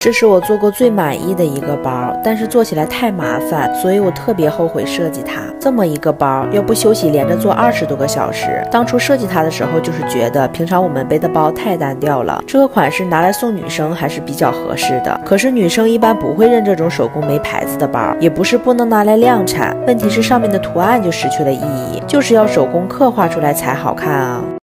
这是我做过最满意的一个包，但是做起来太麻烦，所以我特别后悔设计它。这么一个包，要不休息连着做20多个小时。当初设计它的时候，就是觉得平常我们背的包太单调了，这个款式拿来送女生还是比较合适的。可是女生一般不会认这种手工没牌子的包，也不是不能拿来量产，问题是上面的图案就失去了意义，就是要手工刻画出来才好看啊。